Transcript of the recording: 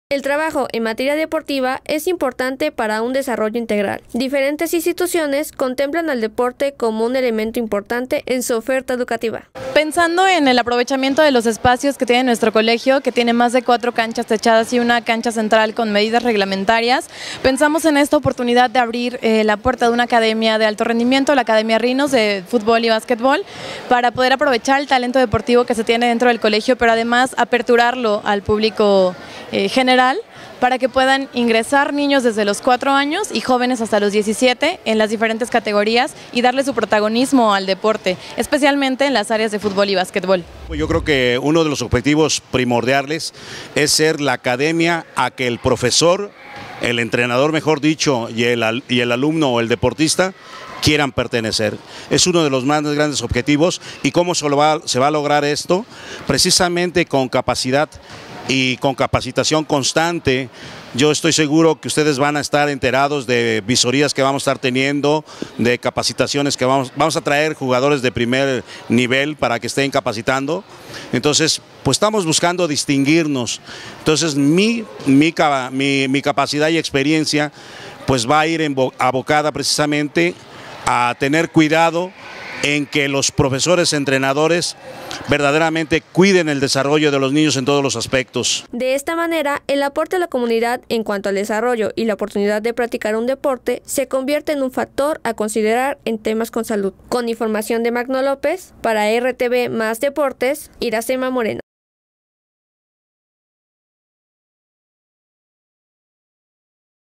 El trabajo en materia deportiva es importante para un desarrollo integral. Diferentes instituciones contemplan al deporte como un elemento importante en su oferta educativa. Pensando en el aprovechamiento de los espacios que tiene nuestro colegio, que tiene más de 4 canchas techadas y una cancha central con medidas reglamentarias, pensamos en esta oportunidad de abrir la puerta de una academia de alto rendimiento, la Academia Rinos de fútbol y básquetbol, para poder aprovechar el talento deportivo que se tiene dentro del colegio, pero además aperturarlo al público general, para que puedan ingresar niños desde los 4 años y jóvenes hasta los 17 en las diferentes categorías y darle su protagonismo al deporte, especialmente en las áreas de fútbol y básquetbol. Yo creo que uno de los objetivos primordiales es ser la academia a que el profesor, el entrenador mejor dicho, y el alumno o el deportista quieran pertenecer. Es uno de los más grandes objetivos. ¿Y cómo se va a lograr esto? Precisamente con capacidad y con capacitación constante. Yo estoy seguro que ustedes van a estar enterados de visorías que vamos a estar teniendo, de capacitaciones que vamos a traer jugadores de primer nivel para que estén capacitando. Entonces, pues estamos buscando distinguirnos. Entonces, mi capacidad y experiencia pues va a ir abocada precisamente a tener cuidado en que los profesores, entrenadores, verdaderamente cuiden el desarrollo de los niños en todos los aspectos. De esta manera, el aporte a la comunidad en cuanto al desarrollo y la oportunidad de practicar un deporte se convierte en un factor a considerar en temas con salud. Con información de Magno López, para RTV Más Deportes, Iracema Moreno.